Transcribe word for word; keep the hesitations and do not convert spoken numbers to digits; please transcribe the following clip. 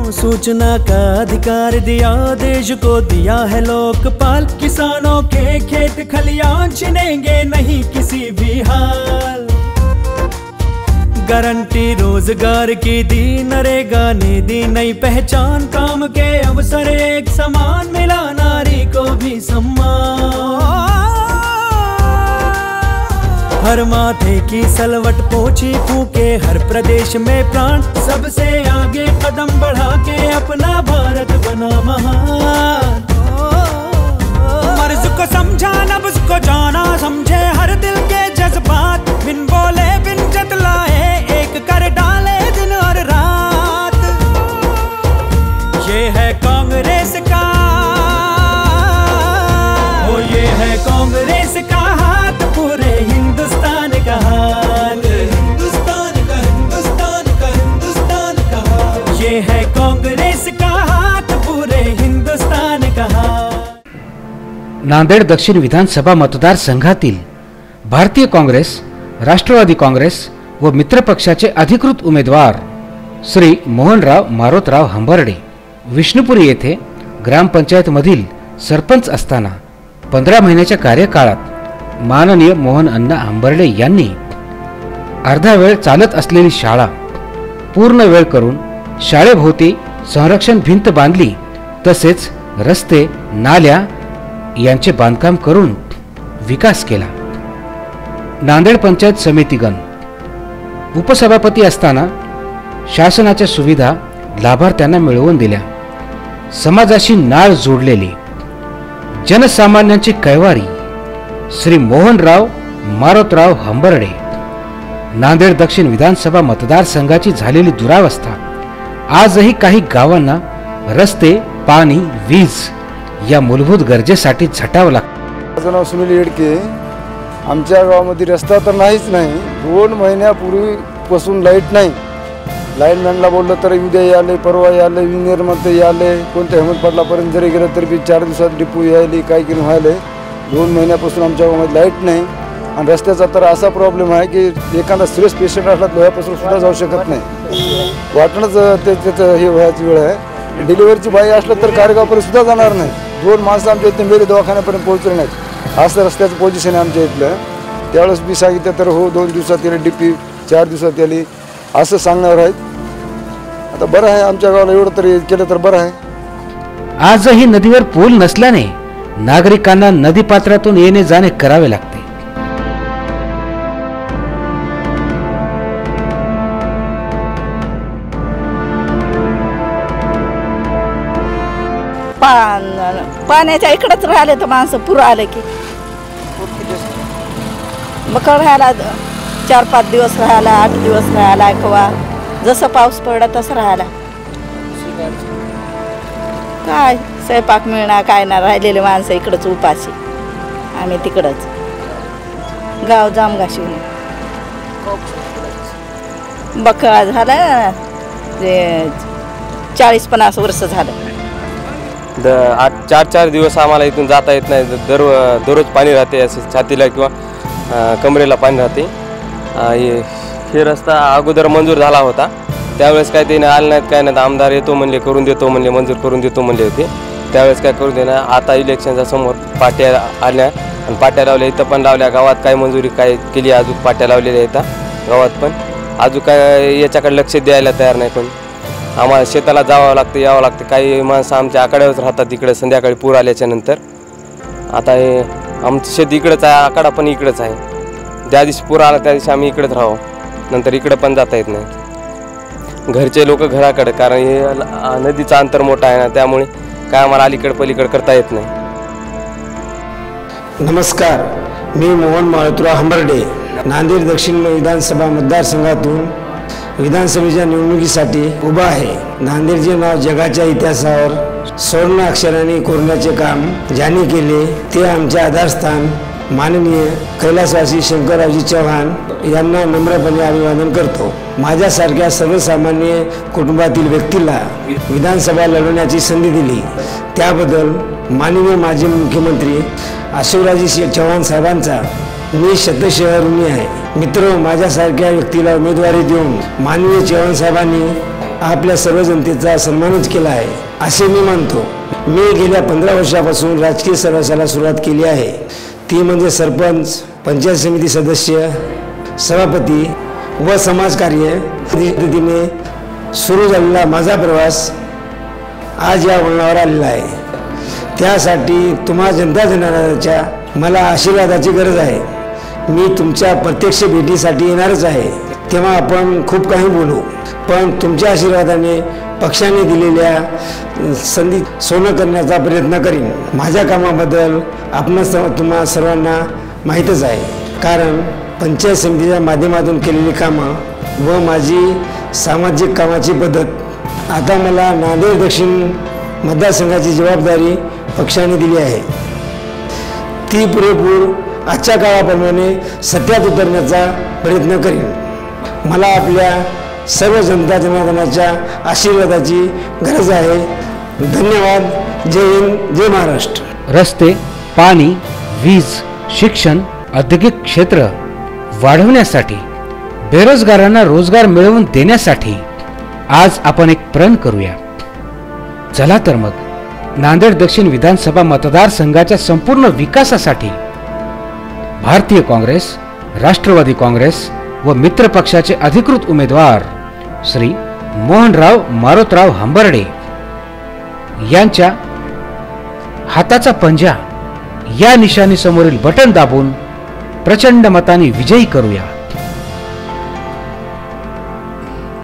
सूचना का अधिकार दिया, देश को दिया है लोकपाल। किसानों के खेत खलियान छिनेंगे नहीं किसी भी हाल। गारंटी रोजगार की दी, नरेगा ने दी नई पहचान। काम के अवसर एक समान, मिला नारी को भी सम्मान। हर माथे की सलवट पोछी, फूके हर प्रदेश में प्राण। सबसे आगे कदम बढ़ा के अपना भारत बना महान। मर्ज को समझा, नब्ज को जाना, समझे हर दिल के जज्बात। बिन बोले बिन जतलाए एक कर डाले दिन और रात। ये है कांग्रेस का, ओ ये है कांग्रेस का हाथ, पूरे हिंदुस्तान का हाथ। हिंदुस्तान का हिंदुस्तान का हिंदुस्तान का हाथ। ये है कांग्रेस का हाथ, पूरे हिंदुस्तान का हाथ। नांदेड दक्षिण विधानसभा मतदारसंघातील भारतीय काँग्रेस, राष्ट्रवादी काँग्रेस व मित्र पक्षाचे अधिकृत उमेदवार श्री मोहनराव मारोतराव हंबर्डे विष्णुपुरी येथे ग्रामपंचायतमधील सरपंच असताना पंधरा महिन्याच्या कार्यकाळात माननीय मोहन अण्णा हंबर्डे यांनी अर्धा वेळ चालत असलेली शाळा पूर्ण वेळ करून शाळेभोवती संरक्षण भिंत बांधली। तसेच रस्ते, नाल्या यांचे बांधकाम करून विकास केला। नांदेड पंचायत समितीगण उपसभापती असताना शासनाच्या सुविधा लाभार्थ्यांना मिळवून दिल्या। समाजाशी नाळ जोडलेली जनसामान्यांची कैवारी श्री मोहनराव मारोतराव हंबर्डे। नांदेड दक्षिण विधानसभा मतदारसंघाची झालेली दुरावस्था आजही काही गावांना रस्ते, पाणी, वीज या मूलभूत गरजेसाठी झटावं लागतं। माझं नाव सुनील येडके। आमच्या गावामध्ये रस्ता तर नाहीच नाही। दोन महिन्यापूर्वीपासून लाईट नाही। लाईनमॅनला बोललं तर उद्या याले, परवा याले, विंगरमध्ये याले, कोणत्या हेमंतपाटलापर्यंत जरी गेलं तरी बी चार दिवसात डिपो यायली, काय की व्हायले। दोन महिन्यापासून आमच्या गावामध्ये लाईट नाही। आणि रस्त्याचा तर असा प्रॉब्लेम आहे की एखादा सिरियस पेशंट असला लोह्यापासून सुद्धा जाऊ शकत नाही। वाटणंच ते त्याचं हे व्हायची वेळ आहे। डिलिव्हरीची बाई असलं तर कारगावपर्यंत सुद्धा जाणार नाही। दोन माणसं आमच्या इथे मेले, दवाखान्यापर्यंत पोहोचले नाहीत। असं रस्त्याचं पोझिशन आहे आमच्या इथलं। त्यावेळेस बी सांगितलं तर हो दोन दिवसात याली डीपी, चार दिवसात याली असं सांगणार आहेत। आता बरं आहे, आमच्या गावाला एवढं तरी केलं तर बरं आहे। आजही नदीवर पूल नसल्याने नागरिकांना नदीपात्रातून येणे जाणे करावे लागते। पाण्याच्या इकडेच राहिले तर माणसं पूर आले की मग राहायला चार पाच दिवस राहायला, आठ दिवस राहायला, किंवा जसं पाऊस पडला तसं राहायला। काय स्वयंपाक मिळणार काय ना, राहिलेले माणसं इकडंच उपाशी, आम्ही तिकडंच गाव जामगाशी। बकळा झाला ते चाळीस पन्नास वर्ष झालं। द आठ चार चार दिवस आम्हाला इथून जाता येत नाही। दर दररोज पाणी राहते, असं छातीला किंवा कमरेला पाणी राहते। हे रस्ता अगोदर मंजूर झाला होता, त्यावेळेस काय ते आले नाहीत, काय नाही। आमदार येतो म्हणले, करून देतो म्हणले, मंजूर करून देतो म्हणले होते, त्यावेळेस काय करून देणार। आता इलेक्शनच्या समोर पाट्या आल्या आणि पाट्या लावल्या, इथं पण लावल्या। गावात काय मंजुरी काय केली, अजून पाट्या लावलेल्या येतात गावात, पण अजून काय याच्याकडे लक्ष द्यायला तयार नाही। पण आम्हाला शेताला जावं लागतं, यावं लागतं। काही माणसं आमच्या आकड्यावरच राहतात इकडे, संध्याकाळी पूर आल्याच्या नंतर। आता हे आमचं शेत इकडंच आहे, आकडा पण इकडंच आहे। ज्या दिवशी पूर आला त्या दिवशी आम्ही इकडेच राहावं, नंतर इकडं पण जाता येत नाही। घरचे लोक घराकडे, कारण हे नदीचं अंतर मोठं आहे ना, त्यामुळे काय आम्हाला अलीकडे पलीकडे करता येत नाही। नमस्कार, मी मोहन मारोतराव हंबर्डे नांदेड दक्षिण विधानसभा मतदारसंघातून विधानसभेच्या निवडणुकीसाठी उभा आहे। नांदेडचे नाव जगाच्या इतिहासावर स्वर्ण अक्षराने कोरण्याचे काम ज्यांनी केले ते आमचे आधारस्थान माननीय कैलासवासी शंकररावजी चव्हाण यांना नम्रपणे अभिवादन करतो। माझ्यासारख्या सर्वसामान्य कुटुंबातील व्यक्तीला विधानसभा लढवण्याची संधी दिली त्याबद्दल माननीय माजी मुख्यमंत्री अशोकरावजी चव्हाण साहेबांचा मी शतशः ऋणी आहे। मित्र, माझ्यासारख्या व्यक्तीला उमेदवारी देऊन माननीय चव्हाण साहेबांनी आपल्या सर्व जनतेचा सन्मानच केला आहे असे मी मानतो. मी गेल्या पंधरा वर्षापासून राजकीय सर्वसाला सुरुवात केली आहे, ती म्हणजे सरपंच, पंचायत समिती सदस्य, सभापती व समाजकार्य. पद्धतीने सुरू झालेला माझा प्रवास आज या वळणावर आलेला आहे. त्यासाठी तुम्हा जनता जनार्दनाच्या मला आशीर्वादाची गरज आहे. मी तुमच्या प्रत्यक्ष भेटीसाठी येणारच आहे, तेव्हा आपण खूप काही बोलू. पण तुमच्या आशीर्वादाने पक्षाने दिलेल्या संधी सोनं करण्याचा प्रयत्न करीन. माझ्या कामाबद्दल आपण तुम्हा सर्वांना माहीतच आहे, कारण पंचायत समितीच्या माध्यमातून केलेली कामं व माझी सामाजिक कामाची पद्धत. आता मला नांदेड दक्षिण मतदारसंघाची जबाबदारी पक्षाने दिली आहे, ती पुरेपूर आजच्या काळाप्रमाणे सत्यात उतरण्याचा प्रयत्न करीन. मला आपल्या सर्व जनता जनार्दनाच्या आशीर्वादाची गरज आहे. धन्यवाद. जय हिंद, जय महाराष्ट्र. रस्ते, पाणी, वीज, शिक्षण, औद्योगिक क्षेत्र वाढवण्यासाठी, बेरोजगारांना रोजगार मिळवून देण्यासाठी आज आपण एक प्रण करूया. चला तर मग नांदेड दक्षिण विधानसभा मतदारसंघाच्या संपूर्ण विकासासाठी भारतीय काँग्रेस, राष्ट्रवादी काँग्रेस व मित्र पक्षाचे अधिकृत उमेदवार श्री मोहनराव मारोतराव हंबर्डे यांच्या हाताचा पंजा या निशाणी समोरील बटन दाबून प्रचंड मताने विजयी करूया.